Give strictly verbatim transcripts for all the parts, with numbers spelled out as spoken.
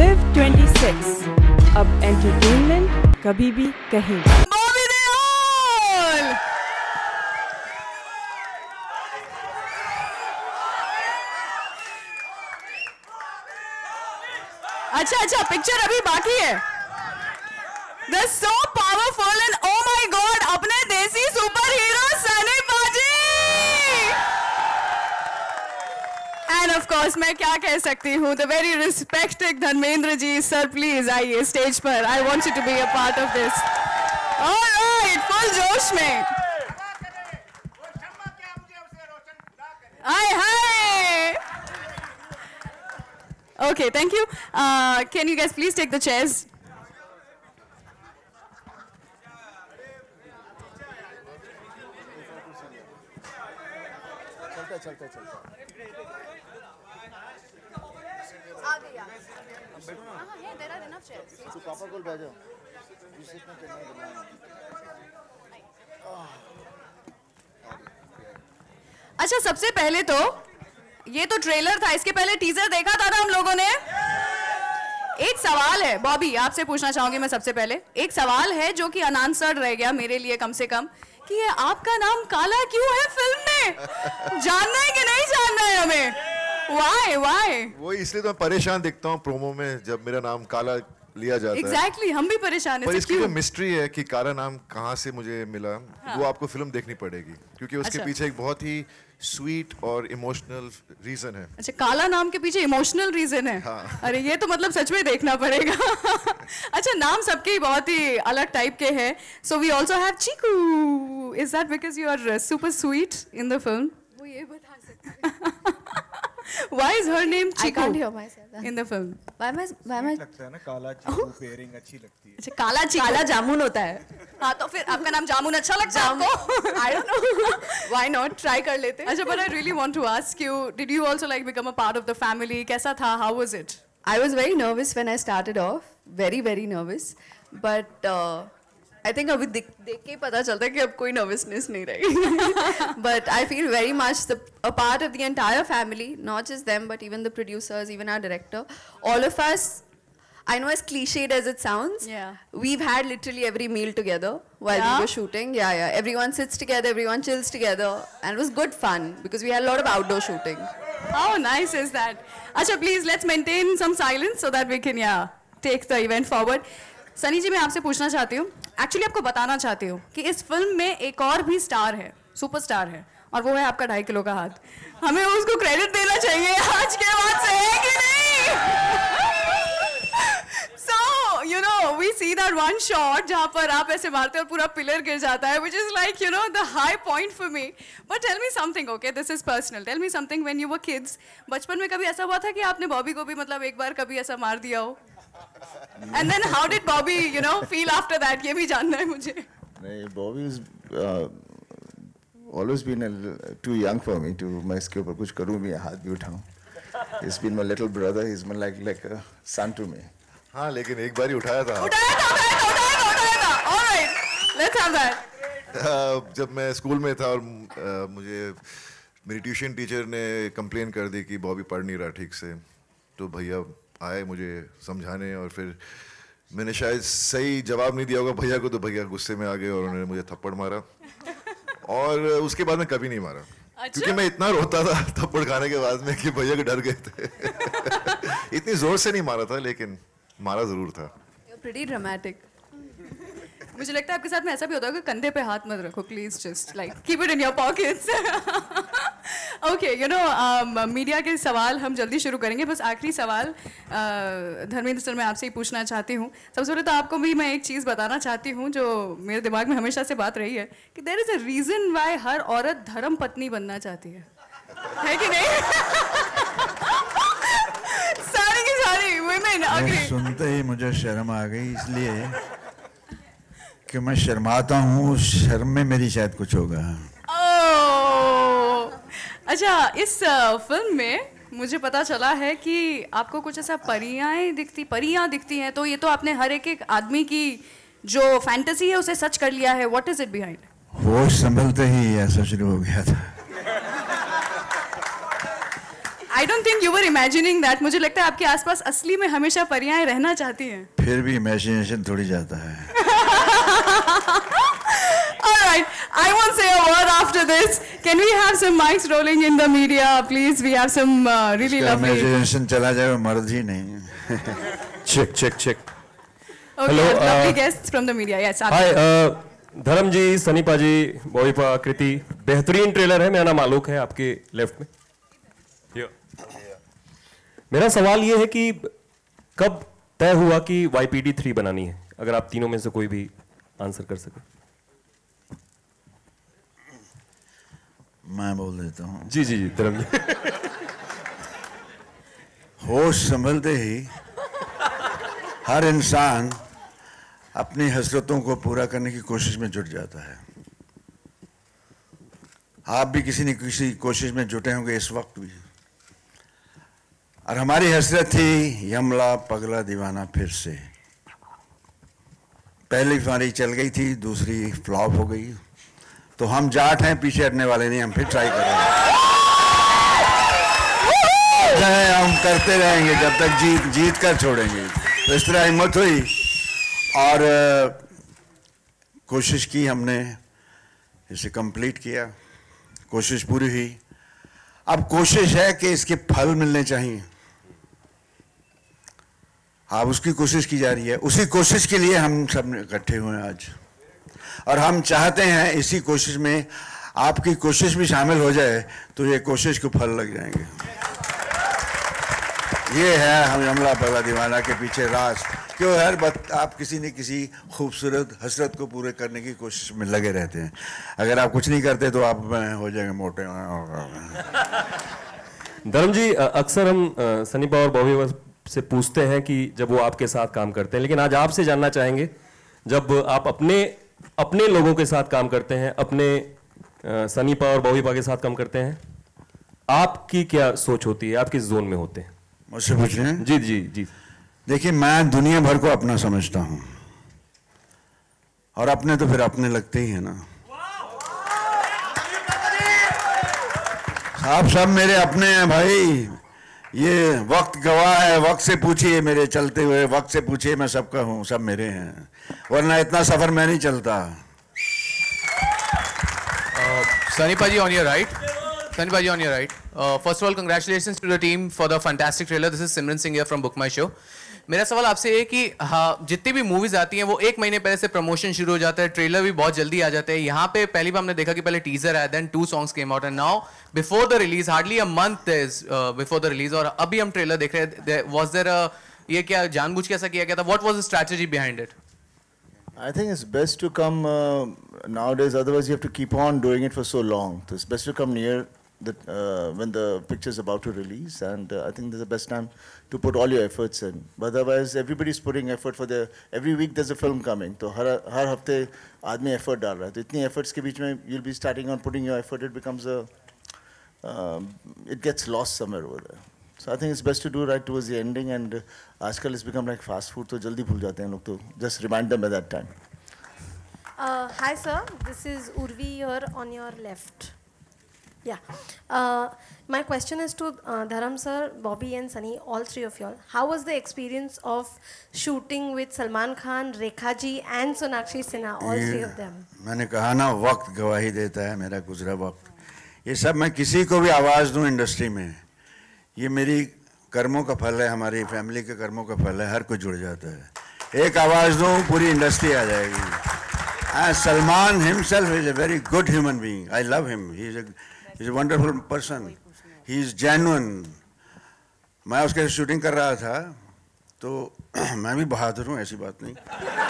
Live छब्बीस, अब entertainment कभी भी कहीं। बॉबी देओल। अच्छा अच्छा पिक्चर अभी बाकी है। They're so powerful and oh my God, अपने देसी सुपर हीरो सनी पाजी। And of course मैं क्या कह सकती हूँ, the very respected Dharmendra ji, sir please आइए स्टेज पर। I want you to be a part of this. All right, full जोश में। Hi hi. Okay, thank you. Uh, can you guys please take the chairs? चलता चलता चलता आ गई आ गई। हाँ हाँ है, there are enough chairs. तो पापा को बैठ जाओ, इस सीट में चलना है। अच्छा सबसे पहले तो ये तो ट्रेलर था, इसके पहले टीजर देखा था ना हम लोगों ने। एक सवाल है बॉबी, आपसे पूछना चाहूंगी मैं सबसे पहले। एक सवाल है जो कि अनआंसर्ड रह गया मेरे लिए कम से कम, कि ये आपका नाम काला क्यों है फिल्म में? जानना है कि नहीं जानना है हमें? Why? Why? वो इसलिए तो मैं परेशान दिखता हूँ प्रोमो में जब मेरा नाम काला लिया जाता exactly, है। हम भी परेशान हैं। पर इसकी जो मिस्ट्री है कि काला नाम कहाँ से मुझे मिला, हाँ। वो आपको फिल्म देखनी पड़ेगी क्योंकि उसके अच्छा। पीछे एक बहुत ही स्वीट और इमोशनल रीजन है। अच्छा काला नाम के पीछे इमोशनल रीजन है? हाँ। अरे ये तो मतलब सच में देखना पड़ेगा। अच्छा नाम सबके ही बहुत ही अलग टाइप के हैं। So we also have Chiku. Is that because you are super sweet in the film? वो ये बता सकते हैं। Why is her name Chiku? I can't hear myself in the film. Why am I? Why am I? लगता है ना काला चीकू pairing अच्छी लगती है। अच्छा काला चीकू, काला जामुन होता है। हाँ तो फिर आपका नाम जामुन अच्छा लगता है आपको? I don't know. Why not? Try कर लेते हैं। अच्छा but I really want to ask you, did you also like become a part of the family? कैसा था? How was it? I was very nervous when I started off. Very very nervous. But uh, I think अभी देख देख के पता चलता है कि अब कोई nervousness नहीं रहेगी. But I feel very much the, a part of the entire family, not just them, but even the producers, even our director. All of us, I know as cliched as it sounds, yeah. we've had literally every meal together while yeah? we were shooting. Yeah, yeah. Everyone sits together, everyone chills together, and it was good fun because we had a lot of outdoor shooting. How nice is that? Acha, please let's maintain some silence so that we can yeah take the event forward. Sunny जी मैं आपसे पूछना चाहती हूँ, actually आपको बताना चाहती हूँ कि इस फिल्म में एक और भी स्टार है, सुपरस्टार है, और वो है आपका ढाई किलो का हाथ। हमें उसको क्रेडिट देना चाहिए आज के बाद से, है कि नहीं? So you know we see that one shot जहाँ पर आप ऐसे मारते और पूरा पिलर गिर जाता है, which is like you know the high point for me. But tell me something, okay? This is personal. Tell me something when you were kids. बचपन में कभी ऐसा हुआ था कि आपने बॉबी को भी मतलब एक बार कभी ऐसा मार दिया हो? And then how did Bobby, you know, feel after that? ये भी जानना है मुझे। नहीं, Bobby is uh, always been a little, too young for me to मैं इसके ऊपर कुछ करूँ भी हाथ भी उठाऊँ। He's been my little brother. He's been like like a son to me. हाँ लेकिन एक बार ही उठाया था। उठाया था, उठाया था, उठाया था, उठाया था। All right, let's have that. uh, जब मैं स्कूल में था और uh, मुझे मेरी ट्यूशन टीचर ने कंप्लेन कर दी कि बॉबी पढ़ नहीं रहा ठीक से, तो भैया आए मुझे समझाने और फिर मैंने शायद सही जवाब नहीं दिया होगा भैया को, तो भैया गुस्से में आ गए और उन्होंने मुझे थप्पड़ मारा और उसके बाद मैं कभी नहीं मारा। अच्छा? क्योंकि मैं इतना रोता था थप्पड़ खाने के बाद में कि भैया को डर गए थे। इतनी जोर से नहीं मारा था लेकिन मारा जरूर था। You're pretty dramatic. मुझे लगता है आपके साथ में ऐसा भी होता है कि कंधे पे हाथ मत रखो please, just like keep it in your pockets. Okay you know media के सवाल हम जल्दी शुरू करेंगे, बस आखिरी सवाल uh, धर्मेंद्र सर मैं आपसे ही पूछना चाहती हूँ। सबसे पहले तो आपको भी मैं एक चीज़ बताना चाहती हूँ जो मेरे दिमाग में हमेशा से बात रही है कि there is a reason why हर औरत धर्म पत्नी बनना चाहती है, है कि नहीं? सारी की सारी वुमेन अग्री। सुनते ही मुझे शर्म आ गई, इसलिए कि मैं शर्माता हूँ, शर्म में मेरी शायद कुछ होगा। ओह अच्छा, इस फिल्म में मुझे पता चला है कि आपको कुछ ऐसा परियां दिखती परियां दिखती हैं, तो ये तो आपने हर एक एक आदमी की जो फैंटेसी है उसे सच कर लिया है। What is it behind? होश संभलते ही ऐसा शुरू हो गया था। I don't think you were imagining that. मुझे लगता है आपके आसपास असली में हमेशा परियां रहना चाहती हैं. फिर भी इमेजिनेशन थोड़ी जाता है. All right, I won't say a word after this. Can we have some mics rolling in the media, please? We have some uh, really lovely. Imagination चला जाए वो मर्द ही नहीं. Check, check, check. Okay, Hello, lovely uh, guests from the media. Yes. Hi, uh, धर्म जी, सनी पाजी, बॉबी पा, कृति, बेहतरीन trailer है. मेरा नाम आलोक है, आपके लेफ्ट में. मेरा सवाल ये है कि कब तय हुआ कि वाई पी डी थ्री बनानी है? अगर आप तीनों में से कोई भी आंसर कर सके. मैं बोल देता हूँ. जी जी जी धर्म जी. होश संभलते ही हर इंसान अपनी हसरतों को पूरा करने की कोशिश में जुट जाता है. आप भी किसी न किसी कोशिश में जुटे होंगे इस वक्त भी. और हमारी हसरत थी यमला पगला दीवाना फिर से. पहली हमारी चल गई थी, दूसरी फ्लॉप हो गई. तो हम जाट हैं, पीछे हटने वाले नहीं. हम फिर ट्राई कर रहे हैं. हम करते रहेंगे जब तक जीत जीत कर छोड़ेंगे. तो इस तरह हिम्मत हुई और कोशिश की हमने, इसे कंप्लीट किया. कोशिश पूरी हुई. अब कोशिश है कि इसके फल मिलने चाहिए. अब उसकी कोशिश की जा रही है. उसी कोशिश के लिए हम सब इकट्ठे हुए हैं आज. और हम चाहते हैं इसी कोशिश में आपकी कोशिश भी शामिल हो जाए तो ये कोशिश को फल लग जाएंगे. ये है हम यमला पगला दीवाना के पीछे राज. क्यों हर वक्त आप किसी न किसी खूबसूरत हसरत को पूरे करने की कोशिश में लगे रहते हैं. अगर आप कुछ नहीं करते तो आप हो जाएंगे मोटे. धर्म जी, अक्सर हम सनी पा और बॉबी से पूछते हैं कि जब वो आपके साथ काम करते हैं, लेकिन आज आपसे जानना चाहेंगे जब आप अपने अपने लोगों के साथ काम करते हैं, अपने सनी पा और बॉबी पा के साथ काम करते हैं, आपकी क्या सोच होती है? आप किस जोन में होते हैं? मुझसे पूछ रहे हैं? जी जी जी. देखिए, मैं दुनिया भर को अपना समझता हूं और अपने तो फिर अपने लगते ही है ना. आप सब मेरे अपने हैं भाई. ये वक्त गवाह है. वक्त से पूछिए, मेरे चलते हुए वक्त से पूछिए, मैं सबका हूं, सब मेरे हैं. वरना इतना सफर मैं नहीं चलता. Sunny Paji, on your right. Sunny Paji, on your right. Uh, first of all, congratulations to the team for the fantastic trailer. This is Simran Singh here from Book My Show. मेरा सवाल आपसे है कि हाँ, जितनी भी movies आती हैं वो एक महीने पहले से प्रमोशन शुरू हो जाता है. ट्रेलर भी बहुत जल्दी आ जाते हैं. यहाँ पे पहली बार हमने देखा कि पहले टीजर आया, then two songs came out, and now before the release, hardly a month is before the release, और अभी हम ट्रेलर देख रहे हैं. वाज देयर ये क्या जानबूझ के ऐसा किया गया था? What was the strategy behind it? I think it's best to come uh, nowadays, otherwise you have to keep on doing it for so long. So it's best to come near the, uh, when the picture is about to release, and uh, I think this is the best time to put all your efforts in. But otherwise, everybody's putting effort for the, every week there's a film coming. So har har hafte aadmi effort dal raha hai. So itni efforts ke beech mein you'll be starting on putting your effort, it becomes a, um, it gets lost somewhere over there. So I think it's best to do right towards the ending, and uh, आजकल it's become like fast food, तो जल्दी भूल जाते हैं लोग. तो just remind them at that time. Uh, hi sir, this is Urvi here on your left. Yeah. Uh, my question is to uh, Dharam sir, Bobby and Sunny, all three of y'all. How was the experience of shooting with Salman Khan, Rekha ji and Sonakshi Sinha, all three of them? मैंने कहा ना, वक्त गवाही देता है, मेरा गुजरा वक्त. ये सब मैं किसी को भी आवाज़ दूं इंडस्ट्री में, ये मेरी कर्मों का फल है, हमारी फैमिली के कर्मों का फल है. हर कोई जुड़ जाता है. एक आवाज़ दूं, पूरी इंडस्ट्री आ जाएगी. And Salman himself is a very good human being. I love him. He is is a wonderful person. He is genuine. मैं उसके शूटिंग कर रहा था तो मैं भी बहादुर हूँ, ऐसी बात नहीं.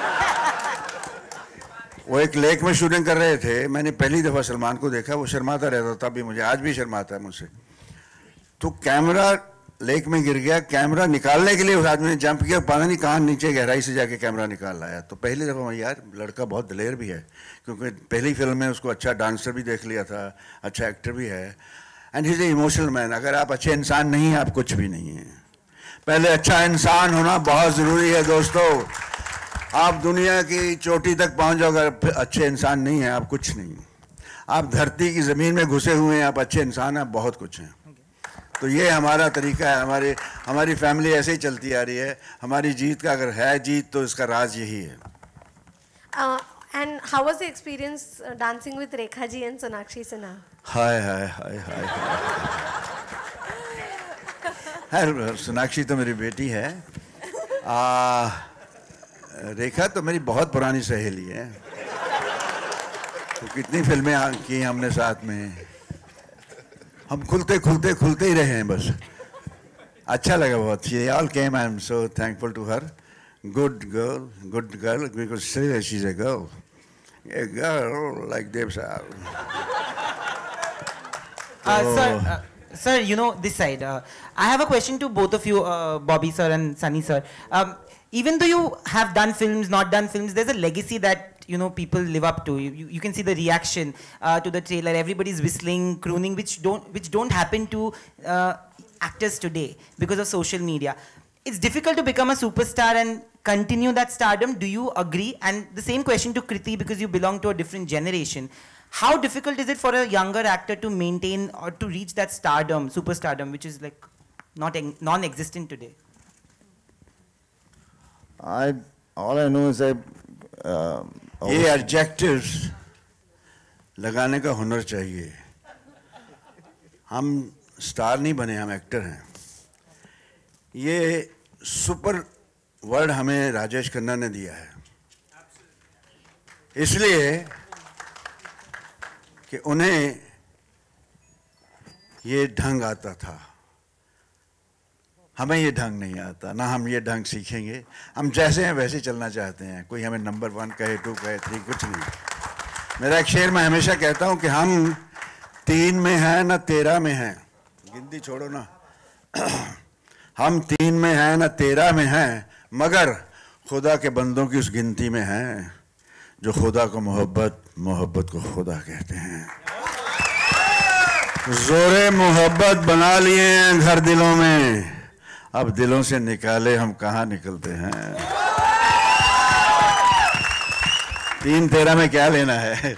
वो एक लेक में शूटिंग कर रहे थे. मैंने पहली दफ़ा सलमान को देखा. वो शर्माता रहता था, तब भी मुझे आज भी शर्माता है मुझसे. तो कैमरा लेक में गिर गया. कैमरा निकालने के लिए उस आदमी ने जंप किया, पता नहीं कहाँ नीचे गहराई से जाके कैमरा निकाल लाया. तो पहली दफ़ा मैं, यार लड़का बहुत दिलेर भी है, क्योंकि पहली फिल्म में उसको अच्छा डांसर भी देख लिया था, अच्छा एक्टर भी है. And he is a emotional man. अगर आप अच्छे इंसान नहीं हैं, आप कुछ भी नहीं हैं. पहले अच्छा इंसान होना बहुत ज़रूरी है दोस्तों. आप दुनिया की चोटी तक पहुँच जाओ, अगर अच्छे इंसान नहीं हैं आप कुछ नहीं. आप धरती की ज़मीन में घुसे हुए हैं, आप अच्छे इंसान हैं, आप बहुत कुछ हैं. तो ये हमारा तरीका है, हमारे हमारी फैमिली ऐसे ही चलती आ रही है। हमारी जीत का अगर है जीत तो इसका राज यही है। Uh, and how was the experience uh, dancing with Rekha ji and Sonakshi Sinha? हाय हाय हाय हाय हाय। सोनाक्षी तो मेरी बेटी है, आ, रेखा तो मेरी बहुत पुरानी सहेली है, तो कितनी फिल्में की हमने साथ में। हम खुलते खुलते खुलते ही रहे हैं बस। अच्छा लगा बहुत। She all came. I am so thankful to her. Good girl, good girl, because she's a girl, a girl like Dev Sahab. Uh, sir, uh, sir, you know this side. Uh, I have a question to both of you, uh, Bobby sir and Sunny sir. Um, even though you have done films, not done films, there's a legacy that you know people live up to. You, you, you can see the reaction uh, to the trailer. Everybody's whistling, crooning, which don't which don't happen to uh, actors today because of social media. It's difficult to become a superstar and continue that stardom. Do you agree? And the same question to Kriti, because you belong to a different generation. How difficult is it for a younger actor to maintain or to reach that stardom, superstardom, which is like not non-existent today? I all I know is I. Uh, ये adjectives लगाने का हुनर चाहिए। हम star नहीं बने, हम actor हैं। ये सुपर वर्ड हमें राजेश खन्ना ने दिया है, इसलिए कि उन्हें ये ढंग आता था, हमें ये ढंग नहीं आता, ना हम ये ढंग सीखेंगे। हम जैसे हैं वैसे चलना चाहते हैं। कोई हमें नंबर वन कहे, टू कहे, थ्री, कुछ नहीं। मेरा एक शेर मैं हमेशा कहता हूँ कि हम तीन में हैं ना तेरह में हैं। गिनती छोड़ो ना। हम तीन में हैं ना तेरह में हैं, मगर खुदा के बंदों की उस गिनती में हैं जो खुदा को मोहब्बत, मोहब्बत को खुदा कहते हैं। जोरे मोहब्बत बना लिए हैं घर दिलों में, अब दिलों से निकाले हम कहाँ निकलते हैं। तीन तेरह में क्या लेना है।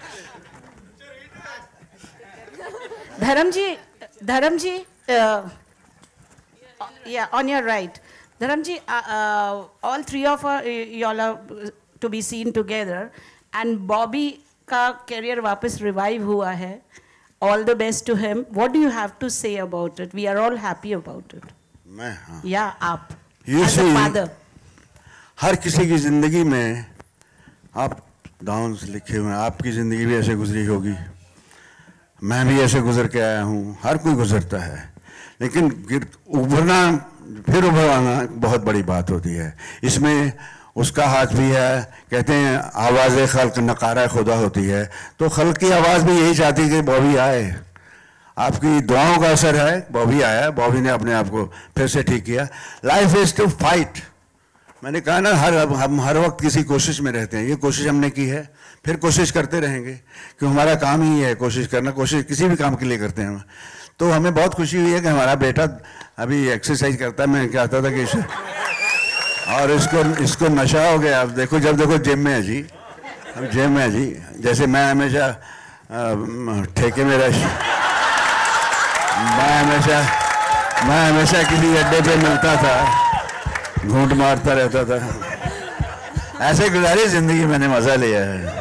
धर्म जी, धर्म जी, uh, yeah, on your right. Dharam ji, uh, uh, all three of uh, y'all are to be seen together, and Bobby का career वापस revive हुआ है. All the best to him. What do you have to say about it? We are all happy about it. मैं हाँ. Yeah, आप. You as see, a father. हर किसी की जिंदगी में आप डाउन्स लिखे हुए हैं। आपकी जिंदगी भी ऐसे गुजरी होगी, मैं भी ऐसे गुजर के आया हूँ, हर कोई गुजरता है। लेकिन उभरना, फिर उभर आना बहुत बड़ी बात होती है। इसमें उसका हाथ भी है। कहते हैं आवाज़ खल्क नकारा खुदा होती है, तो खल्क की आवाज़ भी यही चाहती है कि बॉबी आए। आपकी दुआओं का असर है, बॉबी आया, बॉबी ने अपने आप को फिर से ठीक किया। Life is to fight. मैंने कहा ना, हर हम हर वक्त किसी कोशिश में रहते हैं। ये कोशिश हमने की है, फिर कोशिश करते रहेंगे, क्योंकि हमारा काम ही है कोशिश करना। कोशिश किसी भी काम के लिए करते हैं। तो हमें बहुत खुशी हुई है कि हमारा बेटा अभी एक्सरसाइज करता है। मैं कहता था कि इसे, और इसको इसको नशा हो गया। अब देखो, जब देखो जिम में है जी, अब जिम में है जी। जैसे मैं हमेशा ठेके में रह मैं हमेशा मैं हमेशा किसी अड्डे पे मिलता था, घूंट मारता रहता था। ऐसे गुजारी जिंदगी, मैंने मजा लिया है।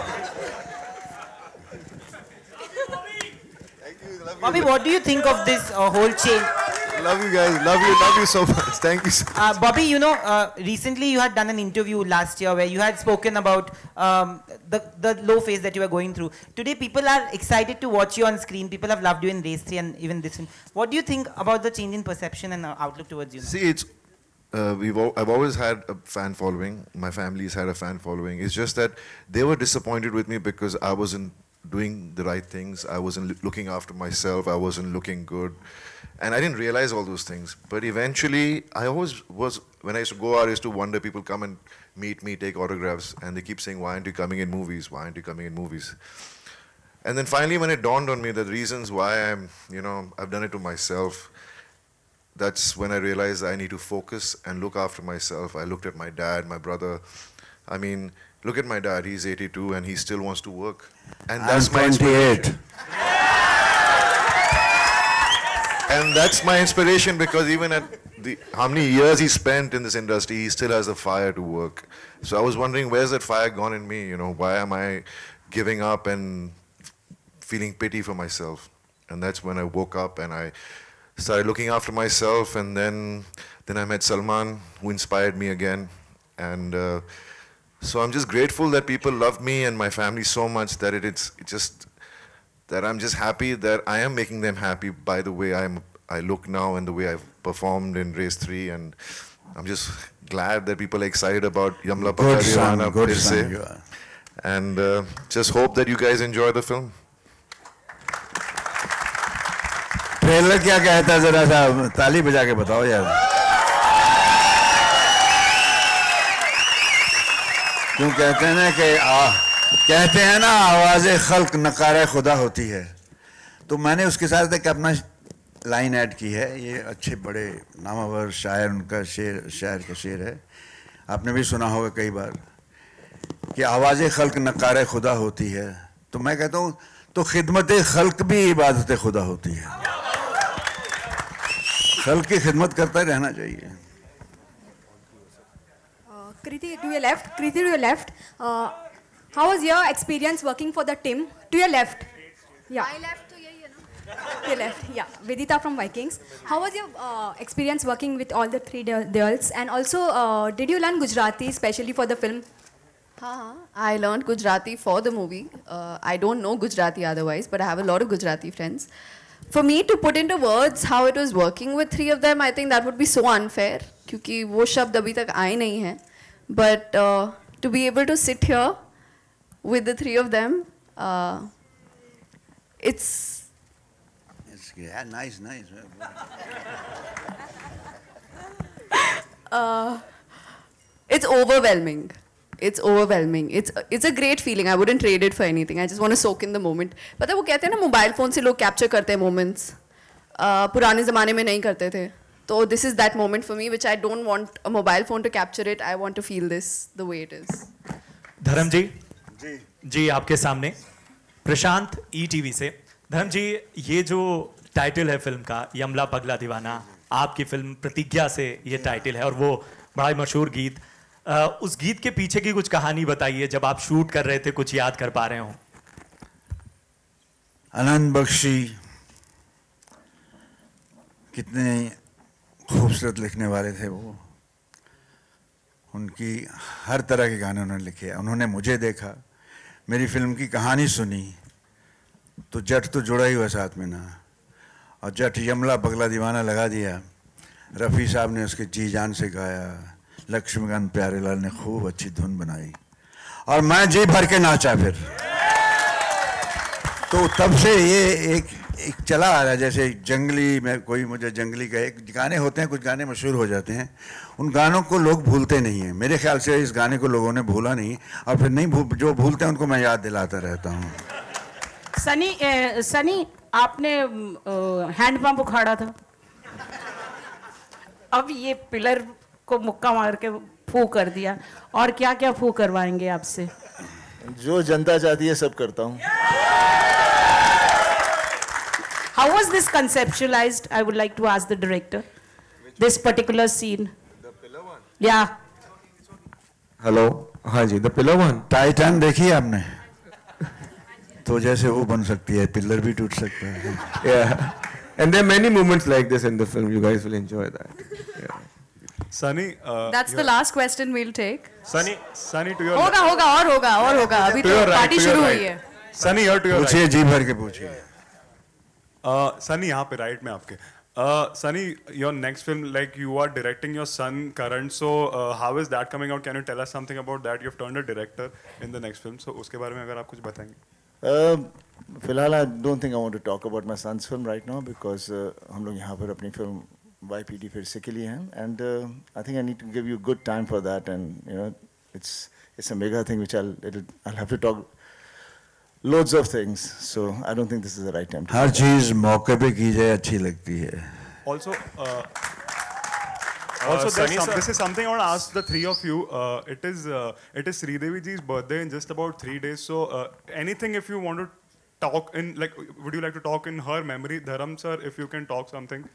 Bobby, what do you think of this uh, whole change? Love you guys. Love you. Love you so much. Thank you so much. Uh, Bobby, you know, uh, recently you had done an interview last year where you had spoken about um, the, the low phase that you were going through. Today, people are excited to watch you on screen. People have loved you in Race three and even this one. What do you think about the change in perception and uh, outlook towards you now? See, it's uh, we've al I've always had a fan following. My family's had a fan following. It's just that they were disappointed with me because I wasn't doing the right things. I wasn't looking after myself. I wasn't looking good. And I didn't realize all those things. But eventually, I always was, when I used to go out, I used to wonder, people come and meet me, take autographs, and they keep saying, why aren't you coming in movies? Why aren't you coming in movies? And then finally, when it dawned on me, the reasons why I'm, you know, I've done it to myself, that's when I realized I need to focus and look after myself. I looked at my dad, my brother. I mean, look at my dad, he's eighty-two and he still wants to work. And that's I'm my twenty-eight. inspiration. and that's my inspiration, because even at the how many years he spent in this industry, he still has the fire to work. So I was wondering, where's that fire gone in me? You know, why am I giving up and feeling pity for myself? And that's when I woke up and I started looking after myself, and then then I met Salman, who inspired me again. And uh, so I'm just grateful that people love me and my family so much that it, it's it just that I'm just happy that I am making them happy by the way I'm I look now and the way I've performed in Race three, and I'm just glad that people are excited about Yamla Pakla Deewana phir se. And uh, just hope that you guys enjoy the film. Trailer क्या कहता है, जरा सा ताली बजा के बताओ यार। क्यों कहते हैं ना कि आ, कहते हैं ना आवाज़े खल्क नकारे खुदा होती है, तो मैंने उसके साथ एक अपना लाइन ऐड की है। ये अच्छे बड़े नामवर शायर, उनका शेर शायर का शेर है, आपने भी सुना होगा कई बार कि आवाज़े खल्क नकारे खुदा होती है। तो मैं कहता हूँ तो खिदमत खल्क भी इबादत खुदा होती है। खल्क की खिदमत करता ही रहना चाहिए। Kriti, to your left. Kriti, to your left. Uh, how was your experience working for the team? To your left. Yeah. My left to yahi hai na? To your left. Yeah. Vedita from Vikings. How was your uh, experience working with all the three girls? And also, uh, did you learn Gujarati especially for the film? हाँ, I learned Gujarati for the movie. Uh, I don't know Gujarati otherwise, but I have a lot of Gujarati friends. For me to put into words how it was working with three of them, I think that would be so unfair, क्योंकि वो शब्द अभी तक आए नहीं हैं. But uh, to be able to sit here with the three of them, uh, it's... It's yeah, nice, nice. uh, it's overwhelming. It's overwhelming. It's it's a great feeling. I wouldn't trade it for anything. I just want to soak in the moment. पता है वो कहते हैं ना mobile phone से लोग capture करते हैं moments. uh, पुराने ज़माने में नहीं करते थे. So this is that moment for me, which I don't want a mobile phone to capture it. I want to feel this the way it is. धर्म जी जी जी आपके सामने प्रशांत ई टीवी से। धर्म जी, ये जो टाइटल है फिल्म का, यमला पगला दीवाना, आपकी फिल्म प्रतिज्ञा से ये टाइटल है और वो बड़ा ही मशहूर गीत। Uh, उस गीत के पीछे की कुछ कहानी बताइए, जब आप शूट कर रहे थे कुछ याद कर पा रहे हो? आनंद बख्शी कितने खूबसूरत लिखने वाले थे वो, उनकी हर तरह के गाने उन्होंने लिखे। उन्होंने मुझे देखा, मेरी फिल्म की कहानी सुनी, तो जट तो जुड़ा ही हुआ साथ में ना, और जट यमला पगला दीवाना लगा दिया। रफ़ी साहब ने उसके जी जान से गाया, लक्ष्मीकांत प्यारेलाल ने खूब अच्छी धुन बनाई और मैं जी भर के नाचा। फिर तो तब से ये एक एक चला आ रहा है, जैसे जंगली में कोई मुझे जंगली कहे, गाने होते हैं, कुछ गाने मशहूर हो जाते हैं, उन गानों को लोग भूलते नहीं हैं। मेरे ख्याल से इस गाने को लोगों ने भूला नहीं, और फिर नहीं भूल, जो भूलते हैं उनको मैं याद दिलाता रहता हूँ। सनी ए, सनी आपने हैंड पंप उखाड़ा था, अब ये पिलर को मुक्का मार के फू कर दिया, और क्या क्या फू करवाएंगे आपसे? जो जनता चाहती है सब करता हूँ। How was this conceptualized? I would like to ask the director. This particular scene. The pillar one. Yeah. Hello. हाँ जी, the pillar one. टाइटैन देखी आपने? तो जैसे वो बन सकती है, पिलर भी टूट सकता है। Yeah. And there are many moments like this in the film. You guys will enjoy that. Yeah. Sunny. Uh, That's the last question we'll take. Sunny, Sunny to your. होगा होगा और होगा और होगा, अभी तो पार्टी शुरू हुई है। Sunny, here to your right. पूछिए, जी भर के पूछिए। सनी यहाँ पे राइट में आपके। Sunny, your next film, like you are directing your son Karan, so how is that coming out? Can you tell us something about that? You have turned a director in the next film, सो उसके बारे में अगर आप कुछ बताएंगे। फिलहाल I don't think I want to talk about my son's film right now, because हम लोग यहाँ पर अपनी फिल्म वाई पी डी फिर से के लिए हैं, and I think I need to give you good time for that, and you know it's it's a mega thing which I will have to talk loads of things, so I don't think this is the right time. हर चीज मौके पे की जाए अच्छी लगती है। Also, uh, also some, this is something I want to ask the three of you. Uh, it is uh, it is Sridevi ji's birthday in just about three days. So uh, anything if you want to talk in, like, would you like to talk in her memory? Dharam sir, if you can talk something.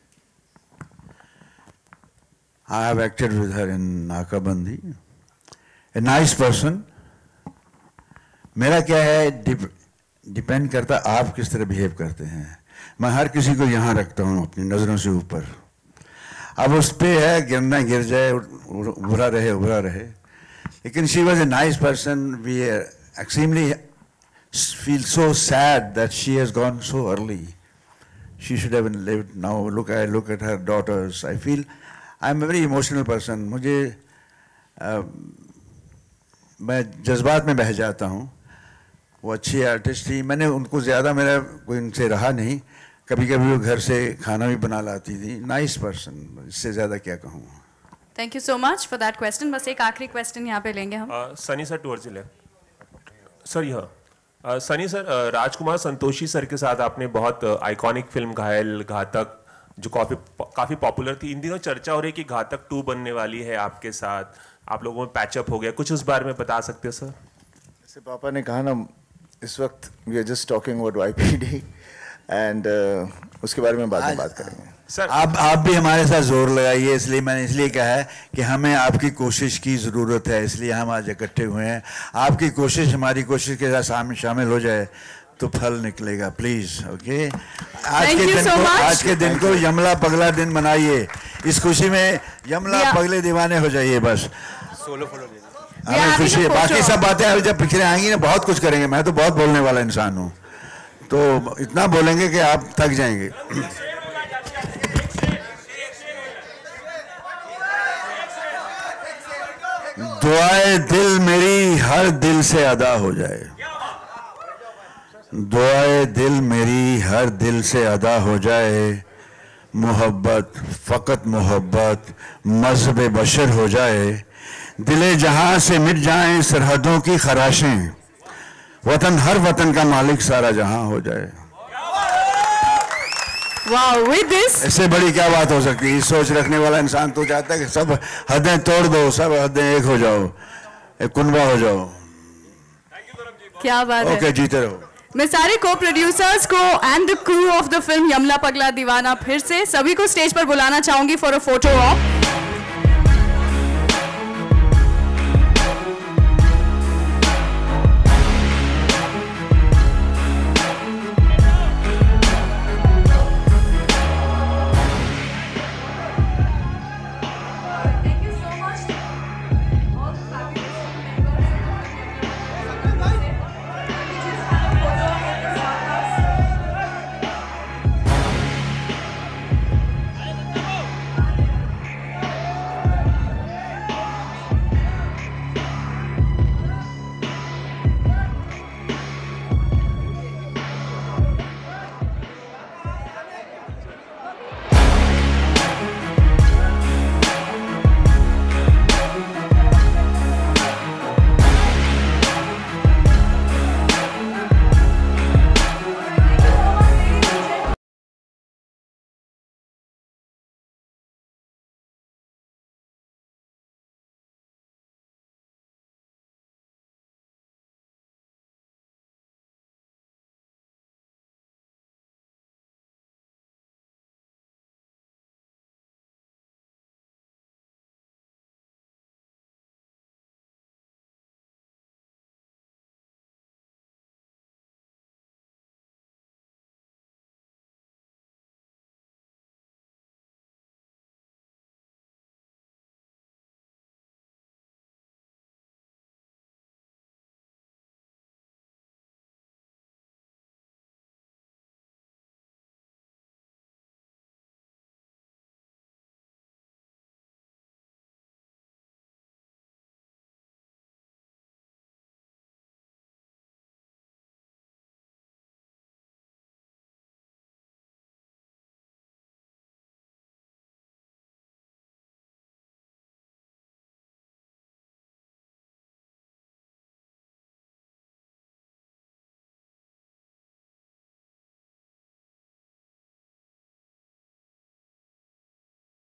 I have acted with her in Nakabandi. A nice person. मेरा क्या है, depend करता आप किस तरह behave करते हैं. मैं हर किसी को यहाँ रखता हूँ अपनी नज़रों से ऊपर. अब उस पे है गिरना गिर जाए, उभरा रहे उभरा रहे. लेकिन she was a nice person. We extremely feel so sad that she has gone so early. She should have lived now. Look, I look at her daughters. I feel I'm a very emotional person. मुझे uh, मैं जज्बात में बह जाता हूँ. वो अच्छी artist थी. मैंने उनको ज़्यादा मेरा कोई उनसे रहा नहीं. कभी कभी वो घर से खाना भी बना लाती थी. Nice person. इससे ज़्यादा क्या कहूँ. Thank you so much for that question. बस एक आखिरी क्वेश्चन यहाँ पे लेंगे हम. Sunny sir towards the left. Sir यह सनी सर, राजकुमार संतोषी सर के साथ आपने बहुत आइकॉनिक फिल्म घायल, घातक, जो काफ़ी काफ़ी पॉपुलर थी. इन दिनों चर्चा हो रही है कि घातक टू बनने वाली है आपके साथ. आप लोगों में पैचअप हो गया. कुछ उस बारे में बता सकते हो सर? जैसे पापा ने कहा ना, इस वक्त we are just talking about Y P D and उसके बारे में बाद में बात करेंगे. सर आप आप भी हमारे साथ जोर लगाइए. इसलिए मैंने इसलिए कहा है कि हमें आपकी कोशिश की ज़रूरत है. इसलिए हम आज इकट्ठे हुए हैं. आपकी कोशिश हमारी कोशिश के साथ शामिल हो जाए तो फल निकलेगा. प्लीज. ओके. आज के दिन को आज के दिन को यमला पगला दिन बनाइए. इस खुशी में यमला पगले दीवाने हो जाइए. बस सोलो फॉलो हमें खुशी है. बाकी सब बातें अभी जब पिक्चरें आएंगी ना, बहुत कुछ करेंगे. मैं तो बहुत बोलने वाला इंसान हूँ, तो इतना बोलेंगे कि आप थक जाएंगे. दुआए दिल मेरी हर दिल से अदा हो जाए. दुआए दिल मेरी हर दिल से अदा हो जाए. मोहब्बत फ़कत मोहब्बत मज़हब बशर हो जाए. दिले जहां से मिट जाएं सरहदों की खराशें. वतन हर वतन का मालिक सारा जहां हो जाए. Wow, with this, इससे बड़ी क्या बात हो सकती है. सोच रखने वाला इंसान तो चाहता है कि सब हदें तोड़ दो, सब हदें एक हो जाओ, एक कुनबा हो जाओ. क्या बात है. ओके, जीते रहो. मैं सारे को प्रोड्यूसर्स को and the crew of the film Yamla Pagla Deewana फिर से सभी को स्टेज पर बुलाना चाहूंगी फॉर अ फोटो ऑफ.